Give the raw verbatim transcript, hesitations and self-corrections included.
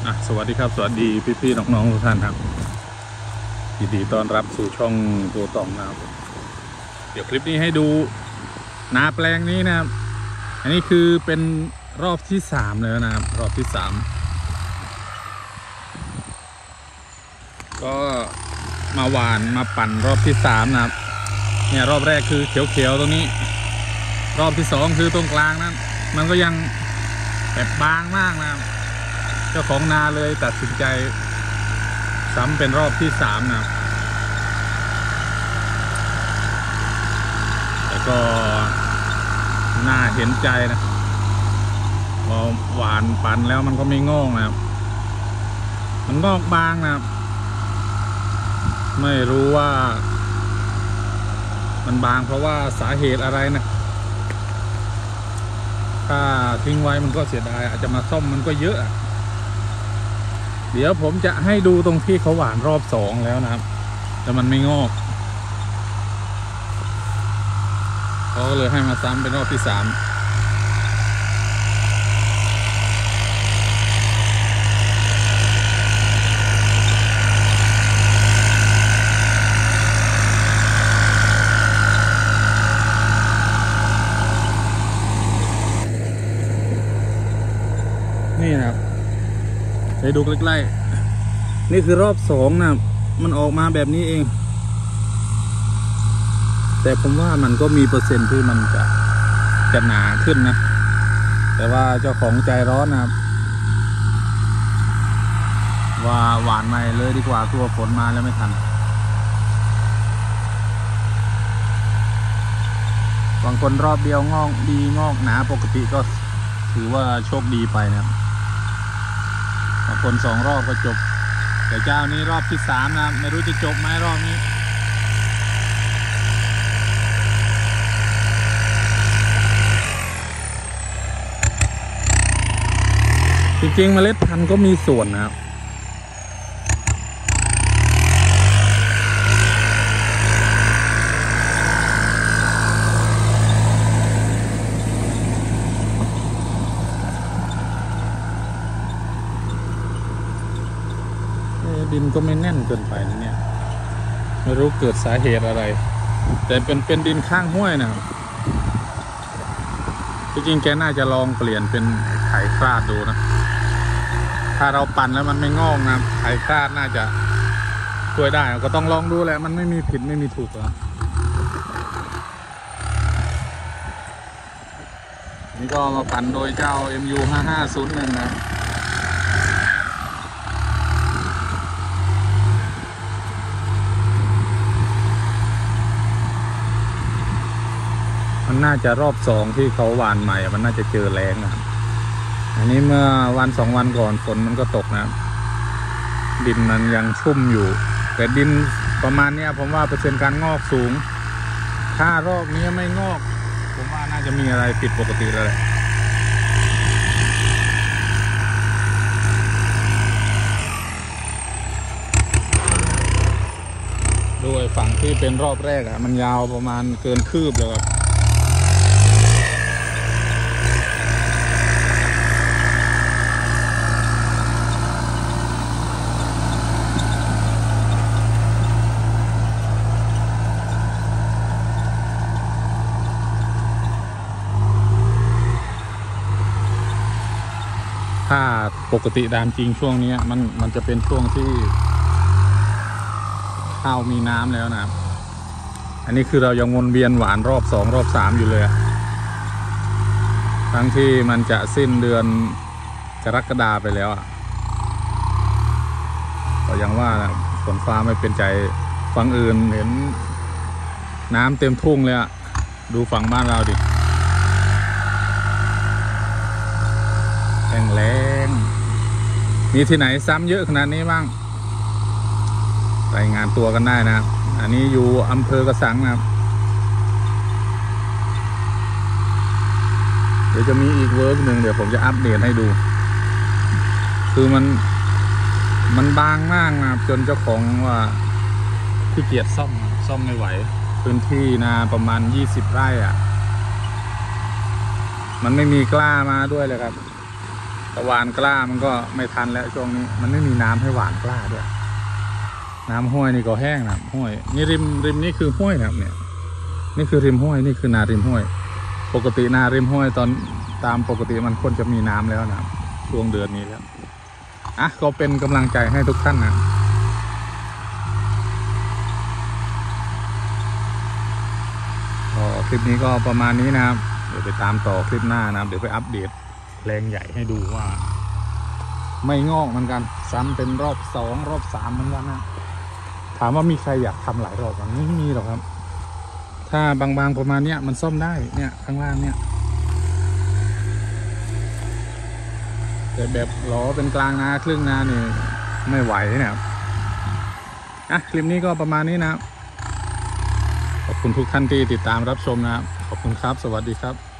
อ่ะสวัสดีครับสวัสดีพี่ๆน้องๆทุกท่านครับยินดีต้อนรับสู่ช่องตัวตองนะครับเดี๋ยวคลิปนี้ให้ดูนาแปลงนี้นะครับอันนี้คือเป็นรอบที่สามแล้วนะครับรอบที่สามก็มาหวานมาปั่นรอบที่สามนะครับเนี่ยรอบแรกคือเขียวๆตรงนี้รอบที่สองคือตรงกลางนั้นมันก็ยังแบบบางมากนะครับเจ้าของนาเลยตัดสินใจซ้ำเป็นรอบที่สามนะครับแต่ก็น่าเห็นใจนะพอหวานปั่นแล้วมันก็ไม่งอกนะครับมันงอกบางนะครับไม่รู้ว่ามันบางเพราะว่าสาเหตุอะไรนะถ้าทิ้งไว้มันก็เสียดายอาจจะมาซ่อมมันก็เยอะเดี๋ยวผมจะให้ดูตรงที่เขาหวานรอบสองแล้วนะครับแต่มันไม่งอกเขาก็เลยให้มาซ้ำเป็นรอบที่สามนี่นะครับไปดูใกล้ๆนี่คือรอบสองนะมันออกมาแบบนี้เองแต่ผมว่ามันก็มีเปอร์เซ็นต์ที่มันจะจะหนาขึ้นนะแต่ว่าเจ้าของใจร้อนนะครับว่าหวานใหม่เลยดีกว่าตัวฝนมาแล้วไม่ทันบางคนรอบเดียวงอกดีงอกหนาปกติก็ถือว่าโชคดีไปนะครับบางคนสองรอบก็จบแต่เจ้านี้รอบที่สามนะไม่รู้จะจบไหมรอบนี้จริงๆเมล็ดพันธุ์ก็มีส่วนนะครับดินก็ไม่แน่นเกินไปนะเนี่ยไม่รู้เกิดสาเหตุอะไรแต่เป็นเป็นดินข้างห้วยนะครับจริงๆแกน่าจะลองเปลี่ยนเป็นไถคราดดูนะถ้าเราปั่นแล้วมันไม่งอกนะไถคราดน่าจะช่วยได้ก็ต้องลองดูแหละมันไม่มีผิดไม่มีถูกหรอกนี่ก็มาปั่นโดยเจ้า เอ็ม ยู ห้าห้าศูนย์หนึ่ง นะมันน่าจะรอบสองที่เขาหว่านใหม่มันน่าจะเจอแรงนะครับอันนี้เมื่อวันสองวันก่อนฝนมันก็ตกนะดินมันยังชุ่มอยู่แต่ดินประมาณนี้ผมว่าเปอร์เซ็นต์การงอกสูงถ้ารอบนี้ไม่งอกผมว่าน่าจะมีอะไรผิดปกติแล้วแหละด้วยฝั่งที่เป็นรอบแรกอะมันยาวประมาณเกินคืบเลยครับถ้าปกติตามจริงช่วงนี้มันมันจะเป็นช่วงที่ข้าวมีน้ำแล้วนะครับอันนี้คือเรายังวนเวียนหวานรอบสองรอบสามอยู่เลยทั้งที่มันจะสิ้นเดือนกรกฎาไปแล้วอ่ะก็ยังว่าฝนฟ้าไม่เป็นใจฝั่งอื่นเห็นน้ำเต็มทุ่งเลยอ่ะดูฝั่งบ้านเราดิแห้งแล้งมีที่ไหนซ้ำเยอะขนาดนี้บ้างรายงานตัวกันได้นะครับอันนี้อยู่อำเภอกระสังนะครับเดี๋ยวจะมีอีกเวิร์กหนึ่งเดี๋ยวผมจะอัปเดตให้ดูคือมันมันบางมากนะครับจนเจ้าของว่าขี้เกียจซ่อมซ่อมไม่ไหวพื้นที่นาประมาณยี่สิบไร่อ่ะมันไม่มีกล้ามาด้วยเลยครับแต่หวานกล้ามันก็ไม่ทันแล้วช่วงนี้มันไม่มีน้ำให้หวานกล้าด้วยน้ำห้วยนี่ก็แห้งนะห้วยนี่ริมริมนี่คือห้วยนะครับเนี่ยนี่คือริมห้วยนี่คือนาริมห้วยปกตินาริมห้วยตอนตามปกติมันควรจะมีน้ำแล้วนะครับช่วงเดือนนี้แล้วอ่ะก็เป็นกำลังใจให้ทุกท่านนะก็คลิปนี้ก็ประมาณนี้นะครับเดี๋ยวไปตามต่อคลิปหน้านะครับเดี๋ยวไปอัปเดตแปลงใหญ่ให้ดูว่าไม่งอกเหมือนกันซ้ำเป็นรอบสองรอบสามเหมือนกันนะถามว่ามีใครอยากทำหลายรอบมันไม่มีหรอกครับถ้าบางๆประมาณเนี้ยมันซ่อมได้เนี่ยข้างล่างเนี่ยแต่แบบล้อเป็นกลางนาครึ่งนานี่ไม่ไหวนะครับอ่ะคลิปนี้ก็ประมาณนี้นะครับขอบคุณทุกท่านที่ติดตามรับชมนะครับขอบคุณครับสวัสดีครับ